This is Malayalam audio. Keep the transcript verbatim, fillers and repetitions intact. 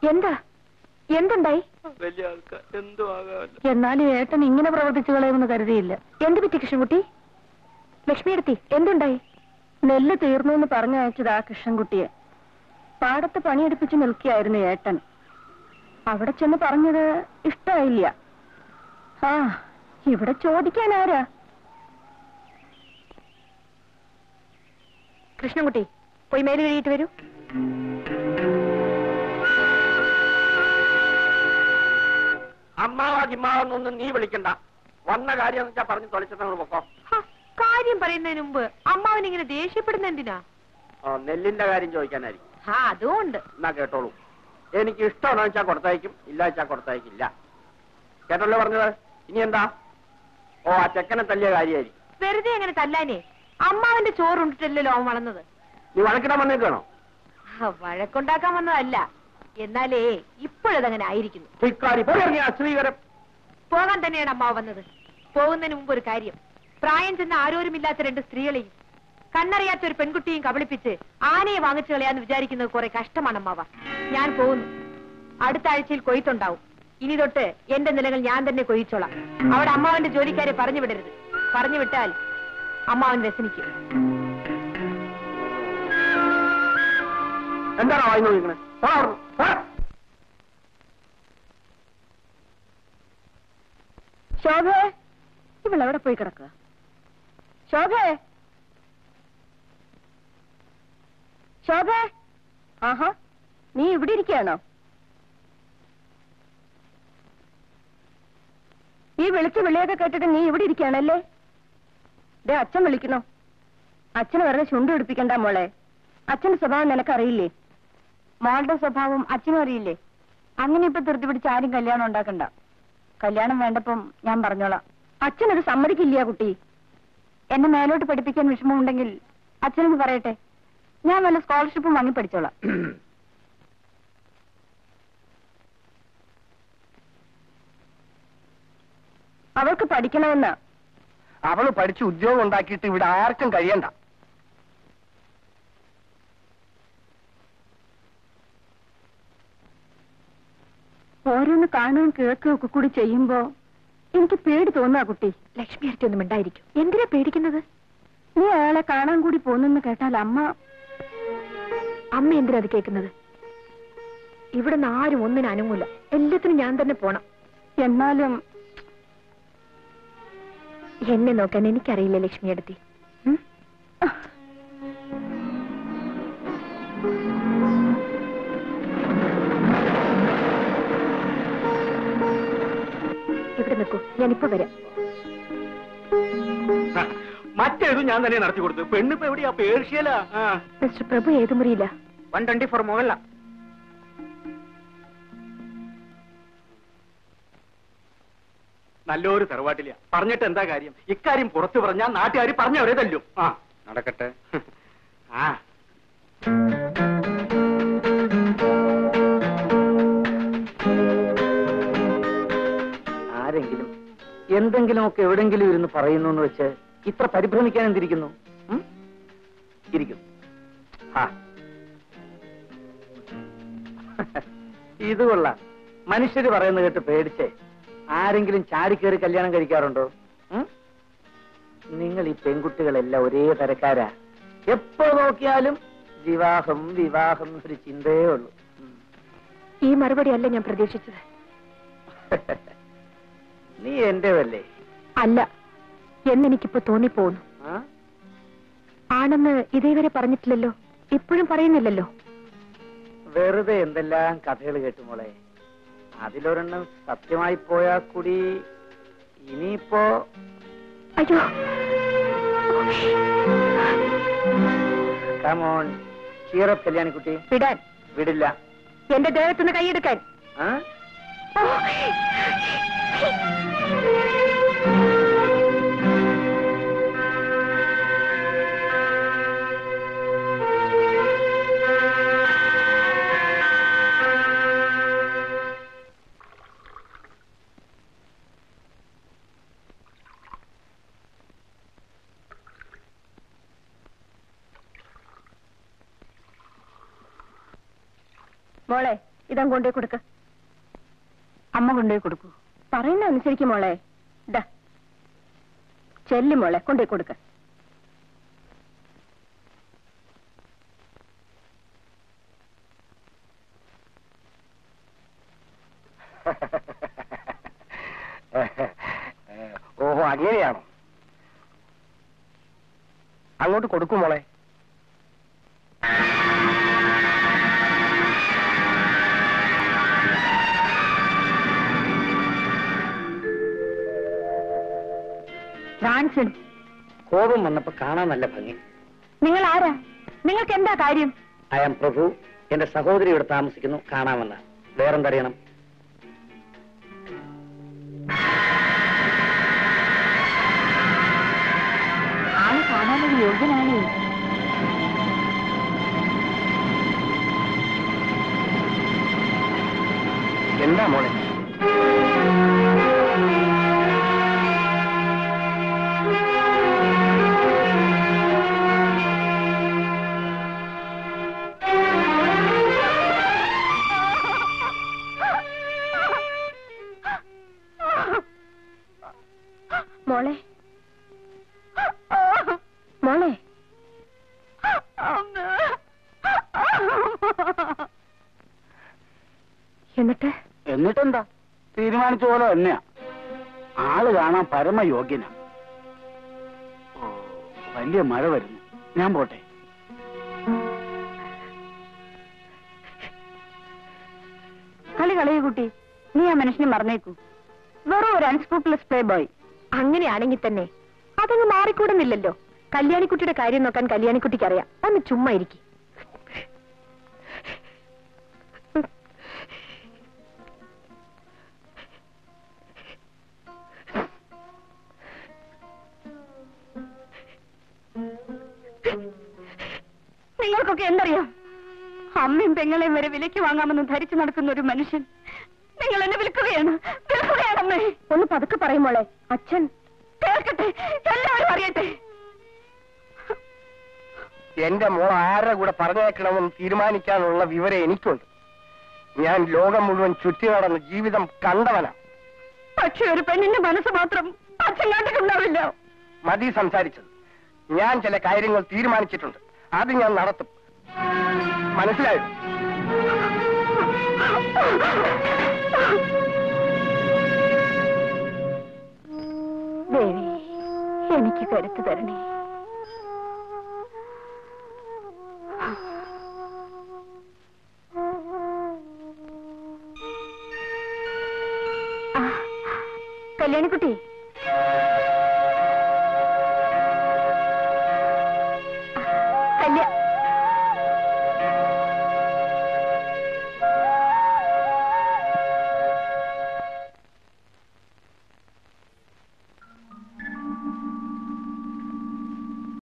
എന്താ എന്തുണ്ടായി? വലിയ ആൾക്കാർ എന്തോ ആകാമല്ലോ. എന്നാലും ഏട്ടൻ ഇങ്ങനെ പ്രവർത്തിച്ചു കളയുമെന്ന് കരുതിയില്ല. എന്ത് പറ്റി കൃഷ്ണൻകുട്ടി? ലക്ഷ്മിയെടുത്തി എന്തുണ്ടായി? നെല്ല് തീർന്നു എന്ന് പറഞ്ഞയച്ചത് ആ കൃഷ്ണൻകുട്ടിയെ. പാടത്ത് പണിയെടുപ്പിച്ച് നിൽക്കുകയായിരുന്നു ഏട്ടൻ. അവിടെ ചെന്ന് പറഞ്ഞത് ഇഷ്ടായില്ല. ആ ഇവിടെ ചോദിക്കാൻ ആരാ? കൃഷ്ണൻകുട്ടി പോയി മേല് കഴിയിട്ട് വരൂ. അമ്മാവാ ജിമ്മാവെന്നൊന്നും നീ വിളിക്കണ്ട. വന്ന കാര്യം വെച്ചാ പറഞ്ഞു തൊളിച്ചിട്ട് പൊക്കോ. കാര്യം പറയുന്നതിന് മുമ്പ് അമ്മാവൻ ഇങ്ങനെ ദേഷ്യപ്പെടുന്ന എന്തിനാ? നെല്ലിന്റെ കാര്യം ചോദിക്കാനായിരിക്കും. ആ അതുകൊണ്ട് എന്നാ കേട്ടോളൂ. എനിക്ക് ഇഷ്ടമാണോ വെച്ചാൽ കൊടുത്തയക്കും, ഇല്ല വെച്ചാൽ കൊടുത്തയക്കില്ല. കേട്ടല്ലോ പറഞ്ഞത്. ഇനി എന്താ? ഓ ആ ചെക്കനെ തല്ലിയ കാര്യമായിരിക്കും. വെറുതെ അങ്ങനെ തല്ലാനേ. അമ്മാവന്റെ ചോറുണ്ടിട്ടല്ലോ അവൻ വളർന്നത്. നീ വഴക്കിടാൻ വന്നേക്കാണോ? വഴക്കുണ്ടാക്കാൻ വന്നതല്ല. എന്നാലേ ഇപ്പോഴതങ്ങനെ ആയിരിക്കുന്നു. പോകാൻ തന്നെയാണ് അമ്മാവ് വന്നത്. പോകുന്നതിന് മുമ്പ് ഒരു കാര്യം. പ്രായം ചെന്ന ആരോരുമില്ലാത്ത രണ്ട് സ്ത്രീകളെയും കണ്ണറിയാത്ത ഒരു പെൺകുട്ടിയും കബളിപ്പിച്ച് ആനയെ വാങ്ങിച്ചു കളയാന്ന് വിചാരിക്കുന്നത് കുറെ കഷ്ടമാണ് അമ്മാവ. ഞാൻ പോകുന്നു. അടുത്ത ആഴ്ചയിൽ കൊയ്ത്തുണ്ടാവും. ഇനി തൊട്ട് എന്റെ നിലകൾ ഞാൻ തന്നെ കൊയ്ച്ചോളാം. അവിടെ അമ്മാവന്റെ ജോലിക്കാരെ പറഞ്ഞു വിടരുത്. പറഞ്ഞു വിട്ടാൽ അമ്മാവൻ വ്യസനിക്കും. എന്താണോ വായി നോക്കിക്കണേ? ശോഭേ, ഇവളെവിടെ പോയി കിടക്കുക? ശോഭേ, ശോഭേ, ആഹാ നീ ഇവിടെ ഇരിക്കുകയാണോ? ഈ വിളിച്ച് വിളിയൊക്കെ കേട്ടിട്ട് നീ ഇവിടെ ഇരിക്കുകയാണല്ലേ? ദേ അച്ഛൻ വിളിക്കണോ? അച്ഛന് വെറുതെ ചുണ്ടു പിടിപ്പിക്കണ്ട മോളെ. അച്ഛന്റെ സ്വഭാവം നിനക്കറിയില്ലേ? മോളുടെ സ്വഭാവം അച്ഛനും അറിയില്ലേ? അങ്ങനെ ഇപ്പൊ ധൃതി പിടിച്ച് ആരും കല്യാണം ഉണ്ടാക്കണ്ട. കല്യാണം വേണ്ടപ്പം ഞാൻ പറഞ്ഞോളാം. അച്ഛനത് സമ്മതിക്കില്ല കുട്ടി. എന്നെ മേലോട്ട് പഠിപ്പിക്കാൻ വിഷമമുണ്ടെങ്കിൽ അച്ഛനൊന്ന് പറയട്ടെ. ഞാൻ വല്ല സ്കോളർഷിപ്പും വാങ്ങി പഠിച്ചോളാം. അവൾക്ക് പഠിക്കണമെന്ന്. അവള് പഠിച്ച് ഉദ്യോഗം ഉണ്ടാക്കിയിട്ട് ഇവിടെ ആർക്കും കഴിയണ്ട. ഓരോന്ന് കാണുകയും കേൾക്കുകയും ഒക്കെ കൂടി ചെയ്യുമ്പോ എനിക്ക് പേടി തോന്നുക കുട്ടി. ലക്ഷ്മി അടുത്തൊന്നും ഉണ്ടായിരിക്കും. എന്തിനാ പേടിക്കുന്നത്? നീ അയാളെ കാണാൻ കൂടി പോന്നെന്ന് കേട്ടാൽ അമ്മ അമ്മ എന്തിനാ അത് കേൾക്കുന്നത്? ഇവിടെ നിന്ന് ആരും ഒന്നിനും അനങ്ങൂല. എല്ലാത്തിനും ഞാൻ തന്നെ പോണം. എന്നാലും എന്നെ നോക്കാൻ എനിക്കറിയില്ല ലക്ഷ്മി അടുത്തി. ഇവിടെ നിൽക്കൂ, ഞാനിപ്പോ വരാം. മറ്റേതും ഞാൻ തന്നെ നടത്തി കൊടുത്തു. പെണ്ണിപ്പോ എവിടെയാ? പേർഷ്യലാ. മിസ്റ്റർ പ്രഭു ഏത് മുറിയില്ല? വൺ ട്വന്റി ഫോർ മുകളില. നല്ലൊരു തറവാട്ടില്ല. പറഞ്ഞിട്ട് എന്താ കാര്യം? ഇക്കാര്യം പുറത്തു പറഞ്ഞാൽ നാട്ടുകാർ പറഞ്ഞവരെ തല്ലും. ആ നടക്കട്ടെ. ആ ആരെങ്കിലും എന്തെങ്കിലുമൊക്കെ എവിടെങ്കിലും ഇരുന്ന് പറയുന്നു എന്ന് വെച്ച് ഇത്ര പരിഭ്രമിക്കാൻ എന്തിരിക്കുന്നു? ഇരിക്കുന്നു. ഇത് കൊള്ളാം. മനുഷ്യര് പറയുന്നത് കേട്ട് പേടിച്ചേ ആരെങ്കിലും ചാടിക്കേറി കല്യാണം കഴിക്കാറുണ്ടോ? നിങ്ങൾ ഈ പെൺകുട്ടികളെല്ലാം ഒരേ തരക്കാരാ. എപ്പോ നോക്കിയാലും വിവാഹം വിവാഹം ഒരു ചിന്തയേ ഉള്ളൂ. ഈ മറുപടി അല്ല ഞാൻ പ്രതീക്ഷിച്ചത്. നീ എന്റേതല്ലേ? അല്ല എന്നെനിക്കിപ്പോ തോന്നിപ്പോന്നു. ആണെന്ന് ഇതേവരെ പറഞ്ഞിട്ടില്ലല്ലോ, ഇപ്പോഴും പറയുന്നില്ലല്ലോ. വെറുതെ എന്തെല്ലാം കഥകൾ കേട്ടു മോളെ. അതിലൊരെണ്ണം സത്യമായി പോയാ കൂടി ഇനിയിപ്പോ അയ്യോ. കമോൺ ചീറപ്പ് കല്യാണിക്കുട്ടി. വിടാൻ വിടില്ല. എന്റെ ദേഹത്തുനിന്ന് കൈയെടുക്കാൻ. മോളെ ഇതാ കൊണ്ടേ കൊടുക്ക. അമ്മ കൊണ്ടുപോയി കൊടുക്കൂ. പറയുന്ന അനുസരിക്കും മോളെ. ഇതാ ചെല്ലി മോളെ, കൊണ്ടേ കൊടുക്ക. ഓഹോ, അങ്ങനെയാണോ? അങ്ങോട്ട് കൊടുക്കും മോളെ. ഫ്രാൻസിൻ, കോപം വന്നപ്പോ കാണാൻ നല്ല ഭംഗി. നിങ്ങൾ ആരാ? നിങ്ങൾക്ക് എന്താ കാര്യം? I am Prabhu. എന്റെ സഹോദരി ഇവിടെ താമസിക്കുന്നു, കാണാമെന്ന. വേറെന്തറിയണം? ആള് കാണാനൊരു യോഗ്യനാണേ. എന്താ മോളെ? മോളെ, മോളെ, എന്നിട്ട് എന്നിട്ടെന്താ? തീരുമാനിച്ച പോലെ തന്നെയാ. ആള് കാണാൻ പരമയോഗ്യനാ. വലിയ മഴ വരുന്നു, ഞാൻ പോട്ടെ. കളി കളയൂ കുട്ടി. നീ ആ മനുഷ്യനെ മറന്നേക്കൂ. വെറും ഒരു അൺസ്ക്രൂപ്ലെസ് പ്ലേ ബോയ്. അങ്ങനെയാണെങ്കിൽ തന്നെ അതങ്ങ് മാറിക്കൂടുന്നില്ലല്ലോ. കല്യാണിക്കുട്ടിയുടെ കാര്യം നോക്കാൻ കല്യാണിക്കുട്ടിക്ക് അറിയാം. ഒന്ന് ചുമ്മാ ഇരിക്കും. നിങ്ങൾക്കൊക്കെ എന്തറിയാം? അമ്മയും പെങ്ങളെയും വരെ വിലയ്ക്ക് വാങ്ങാമെന്ന് ധരിച്ചു നടക്കുന്ന ഒരു മനുഷ്യൻ നിങ്ങൾ എന്നെ വിൽക്കുകയാണ്. വിൽക്കുകയാണമ്മേ. ഒന്ന് പതുക്കെ പറയുമോളെ. അച്ഛൻ കേൾക്കട്ടെ, എല്ലാവരും അറിയട്ടെ. എന്റെ മോൾ ആരുടെ കൂടെ പറഞ്ഞേക്കണമെന്ന് തീരുമാനിക്കാനുള്ള വിവരം എനിക്കുണ്ട്. ഞാൻ ലോകം മുഴുവൻ ചുറ്റി നടന്ന ജീവിതം കണ്ടവനാ. പക്ഷെ ഒരു പെണ്ണിന്റെ മനസ്സ് മാത്രം അച്ഛൻ കണ്ടിട്ടുണ്ടാവില്ല. മതി സംസാരിച്ചത്. ഞാൻ ചില കാര്യങ്ങൾ തീരുമാനിച്ചിട്ടുണ്ട്. അത് ഞാൻ നടത്തും. മനസ്സിലായോ? ദേവി, എനിക്ക് കരുത്ത് തരണേ. കല്യാണിക്കുട്ടി,